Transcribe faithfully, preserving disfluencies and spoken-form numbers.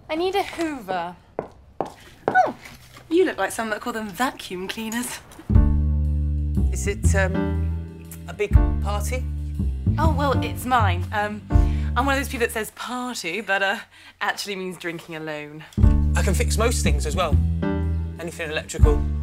I need a hoover. Oh, you look like someone that call them vacuum cleaners. Is it, um, a big party? Oh, well, it's mine. Um, I'm one of those people that says party, but, uh, actually means drinking alone. I can fix most things as well. Anything electrical.